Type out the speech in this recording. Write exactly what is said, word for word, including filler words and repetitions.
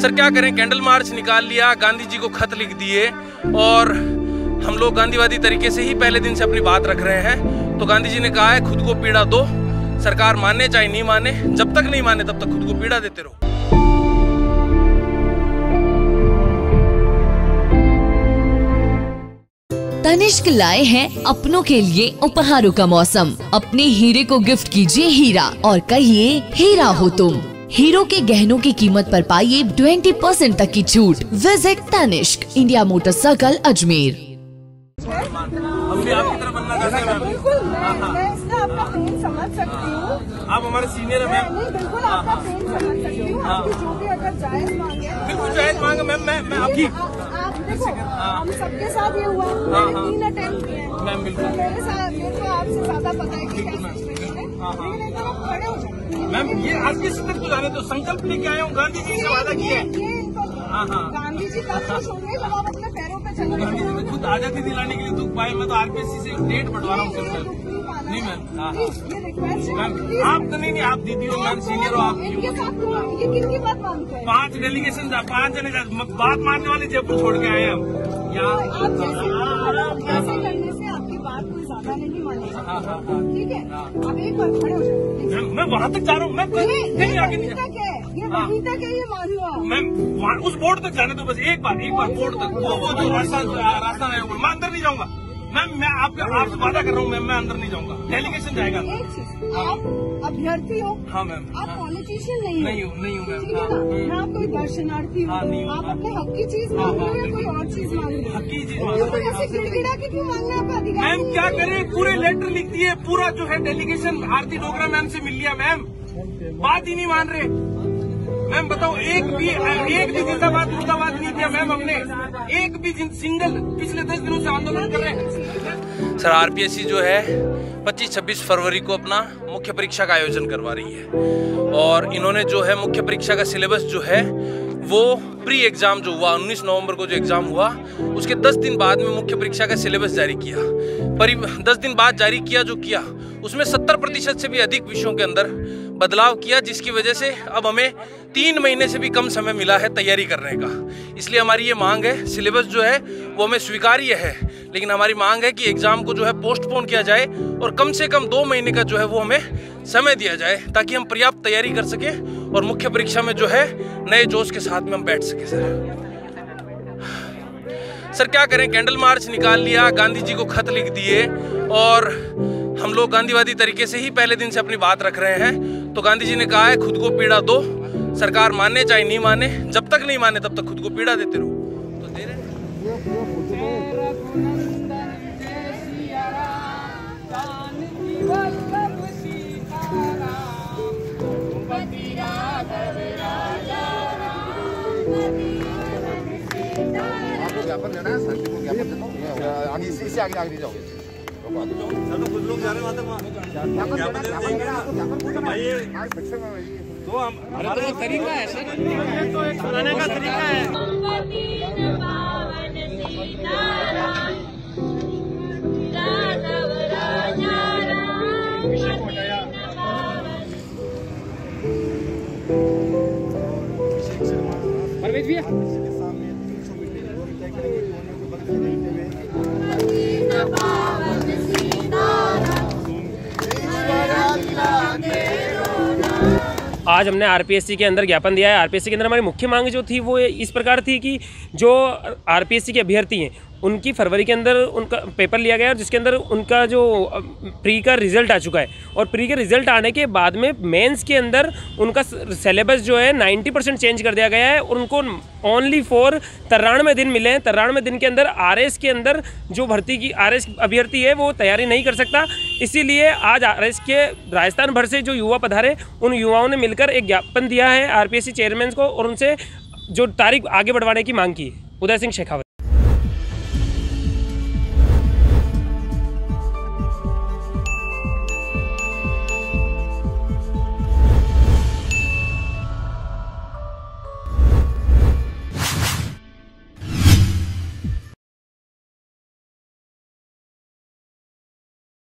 Sir क्या करें, candle march निकाल लिया, गांधी जी को खत लिख दिए और हम लोग गांधीवादी तरीके से ही पहले दिन से अपनी बात रख रहे हैं। तो गांधी जी ने कहा है खुद को पीड़ा दो, सरकार माने चाहे नहीं माने, जब तक नहीं माने तब तक खुद को पीड़ा देते रहो। तनिष्क लाए हैं अपनों के लिए उपहारों का मौसम। अपने हीरे को गिफ्ट कीजिए हीरा और कहिए हीरा हो तुम। हीरो के गहनों की कीमत पर पाइए बीस परसेंट तक की छूट। Visit Tanishq, India motor circle, Ajmer. हम भी आपकी तरह बनना चाहते हैं। बिल्कुल, मैं मैं इसका आपका पेन समझ सकती हूँ। आप हमारे सीनियर हैं मैम। नहीं, बिल्कुल आपका पेन समझ सकती हूँ। आपकी जो भी अगर जायज मांगे, बिल्कुल जायज मांगे मैम। मैं मैं आपकी आप देखो, हम सबके साथ ये हुआ, मैंने तीन अटेम्प्ट किए हैं मैम। बिल्कुल मेरे साथ, मेरे को आपसे ज्यादा पता है कि क्या सिचुएशन है। लेकिन एक बार आप खड़े हो जाए मैम, ये आज की स्थिति को जाने तो संकल्प लेके आए हूँ, गांधी जी से वादा किया है। गांधी जी तब खुश होंगे जब आप अपने पैरों पे चलोगे। गांधी जी ने खुद आजादी दिलाने के लिए दुख पाए। मैं तो आरपीएससी से डेट बढ़वा रहा हूँ सिर्फ। नहीं मैम, मैम आप तो नहीं नहीं आप दीदी हो मैम, सीनियर हो आप। इनके साथ ये किनकी बात मानते हैं? पांच डेलीगेशन पांच जने बात मानने वाले जयपुर छोड़ के आए हैं हम यहाँ। आप जैसे ऐसे करने से आपकी बात कोई ज्यादा नहीं मानेगी, ठीक है? आप एक बार खड़े हो जाए। मैं वहाँ तक जा रहा हूँ मैम, कहीं आगे नहीं तक है, ये वहीं तक है, ये मान लो मैम। उस बोर्ड तक जाने दो बस, एक बार एक बार बोर्ड तक। वो वो जो रास्ता रास्ता है मैं अंदर नहीं जाऊंगा मैम। मैं आपका आपसे वादा कर रहा हूँ मैम, मैं अंदर नहीं जाऊंगा। डेलीगेशन जाएगा। एक चीज, आप अभ्यर्थी हो। हाँ मैम। आप पॉलिटिशियन नहीं हो। नहीं हूँ नहीं हूँ मैम। ठीक है ना? आप कोई दर्शनार्थी हो। आप अपने हक की चीज मांग रहे हो या कोई और चीज मांग रहे हो? हक की चीज मांग रहे हो। ऐसे गिड़गिड़ा के क्यों मांगना? आपका अधिकार मैम क्या करें, पूरे लेटर लिख दिए, पूरा जो है डेलीगेशन आरती डोगरा मैम से मिल लिया मैम, बात ही नहीं मान रहे मैम। बताओ, एक भी एक भी जिंदाबाद मुर्दाबाद नहीं किया मैम हमने, एक भी सिंगल। पिछले दस दिनों से आंदोलन कर रहे हैं सर। आरपीएससी जो है पच्चीस छब्बीस फरवरी को अपना मुख्य परीक्षा का आयोजन करवा रही है और इन्होंने जो है मुख्य परीक्षा का सिलेबस जो है वो प्री एग्जाम जो हुआ उन्नीस नवंबर को जो एग्जाम हुआ उसके दस दिन बाद में मुख्य परीक्षा का सिलेबस जारी किया। परि दस दिन बाद जारी किया जो किया उसमें सत्तर प्रतिशत से भी अधिक विषयों के अंदर बदलाव किया, जिसकी वजह से अब हमें तीन महीने से भी कम समय मिला है तैयारी करने का। इसलिए हमारी ये मांग है, सिलेबस जो है वो हमें स्वीकार्य है, लेकिन हमारी मांग है कि एग्ज़ाम को जो है पोस्टपोन किया जाए और कम से कम दो महीने का जो है वो हमें समय दिया जाए ताकि हम पर्याप्त तैयारी कर सकें और मुख्य परीक्षा में जो है नए जोश के साथ में हम बैठ सकें। सर सर क्या करें, कैंडल मार्च निकाल लिया, गांधी जी को खत लिख दिए और हम लोग गांधीवादी तरीके से ही पहले दिन से अपनी बात रख रहे हैं। तो गांधी जी ने कहा है खुद को पीड़ा दो, सरकार माने चाहे नहीं माने, जब तक नहीं माने तब तक खुद को पीड़ा देते रहो। तो दे रहे ज्ञापन देना है, सर को ज्ञापन देना है। आगे इसी से आगे आगे जाओगे सर। तो कुछ लोग जा रहे हैं वहाँ तक, ज्ञापन देना है तो हम हमारा तरीका है सर, तो एक सुनाने का तरीका है। परवेज भैया आज हमने आरपीएससी के अंदर ज्ञापन दिया है। आरपीएससी के अंदर हमारी मुख्य मांग जो थी वो इस प्रकार थी कि जो आरपीएससी के अभ्यर्थी हैं उनकी फरवरी के अंदर उनका पेपर लिया गया और जिसके अंदर उनका जो प्री का रिज़ल्ट आ चुका है और प्री के रिज़ल्ट आने के बाद में मेंस के अंदर उनका सिलेबस जो है नब्बे परसेंट चेंज कर दिया गया है और उनको ओनली फॉर तिरानवे दिन मिले हैं। तिरानवे दिन के अंदर आरएस के अंदर जो भर्ती की आरएस अभ्यर्थी है वो तैयारी नहीं कर सकता। इसीलिए आज आरएस के राजस्थान भर से जो युवा पधारे उन युवाओं ने मिलकर एक ज्ञापन दिया है आरपीएससी चेयरमैन को और उनसे जो तारीख आगे बढ़वाने की मांग की है। उदय सिंह शेखावत।